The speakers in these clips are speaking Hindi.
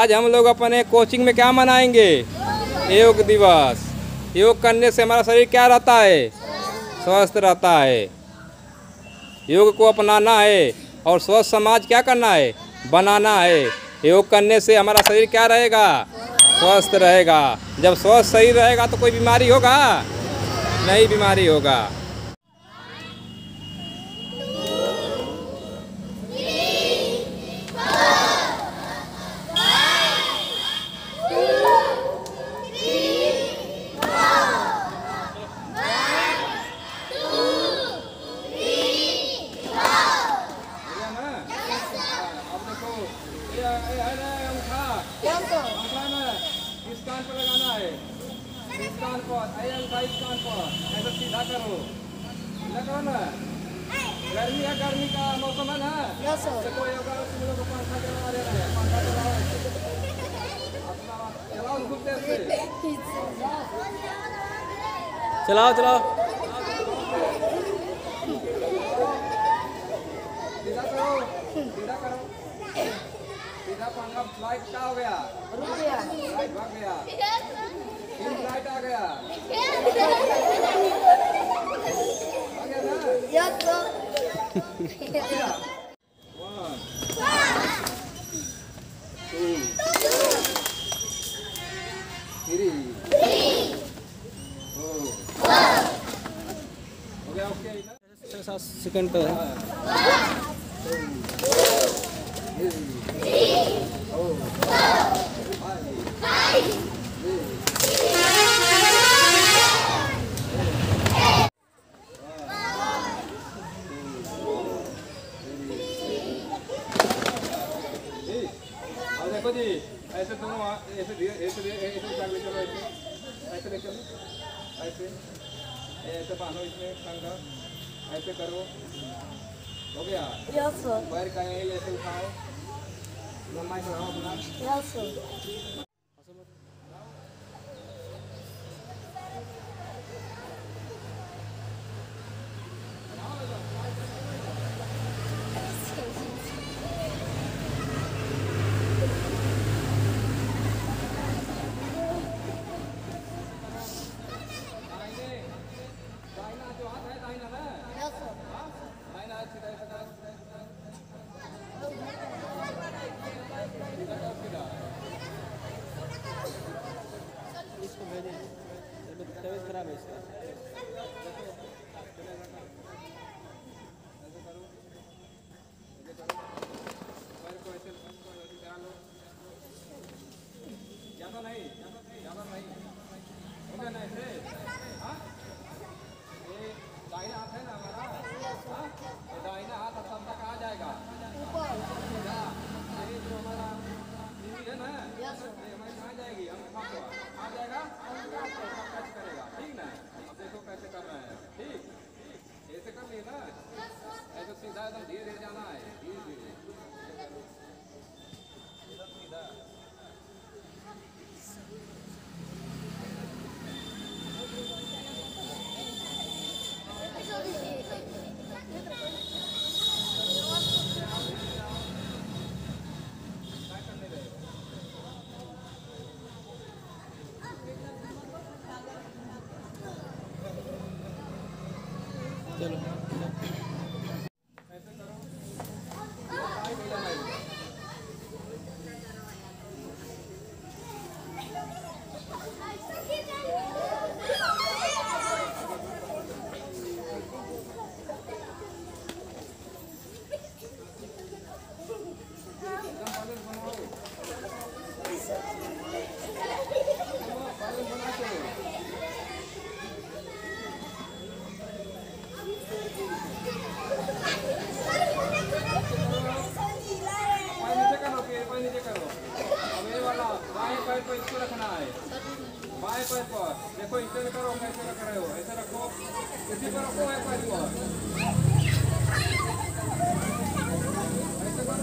आज हम लोग अपने कोचिंग में क्या मनाएंगे? योग दिवस। योग करने से हमारा शरीर क्या रहता है? स्वस्थ रहता है। योग को अपनाना है और स्वस्थ समाज क्या करना है? बनाना है। योग करने से हमारा शरीर क्या रहेगा? स्वस्थ रहेगा। जब स्वस्थ शरीर रहेगा तो कोई बीमारी होगा? नहीं बीमारी होगा। इस कान पर लगाना है, इस कान पर, इस कान पर ऐसा सीधा करो, सीधा करो ना। गर्मी है, गर्मी का मौसम है ना, देखो अगर तुम लोग को पंखा चला रहे हैं, पंखा चलाओ, चलाओ खूब देर से, चलाओ चलाओ, सीधा करो, सीधा करो, सीधा। पंखा लाइट क्या हो गया? रुक गया, लाइट भाग गया, लाइट आ गया, आ गया ना? Yes sir. 1 2 3 हो गया। ओके 6-7 सेकंड पे है। देखो जी, ऐसे दोनों ऐसे धीरे ऐसे ले चलो, ऐसे ले चलो, ऐसे बांधो इसमें कंगा, ऐसे करो। हो गया? Yes sir. पैर का ऐसे उठाओ, लंबाई बढ़ाओ अपना। Yes sir. तबीयत खराब है इसका। ज़्यादा नहीं, ज़्यादा नहीं, हो गया ना ऐसे? हाँ, ये दाहिना हाथ है ना हमारा, हाँ, ये दाहिना हाथ तब तक आ जाएगा ऊपर। ये जो हमारा बीवी है ना, ये हमारी कहाँ जाएगी? हम आ जाएगा, कैसे करेगा? ठीक ना? अब देखो कैसे कर रहे हैं। ठीक, ऐसे कर लिए ना, ऐसे सीधा एकदम धीरे धीरे जाना है, धीरे धीरे सीधा। चलो ऐसे करो, पैर पर इसको रखना है, बाएं पैर पर देखो, इसे करो, कैसे रख रहे हो? ऐसे रखो, इसी पर रखो, है पैर पर ऐसे करो।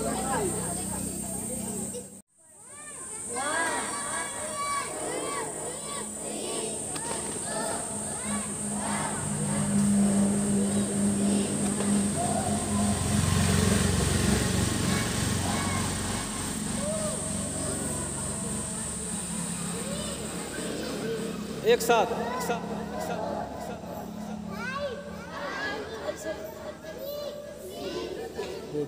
एक साथ एक साथ एक साथ एक साथ। गुड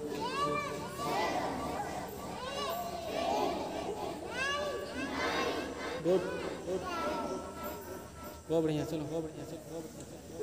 गुड गुड बहुत बढ़िया, चलो बहुत बढ़िया, चलो बहुत बढ़िया, चलो।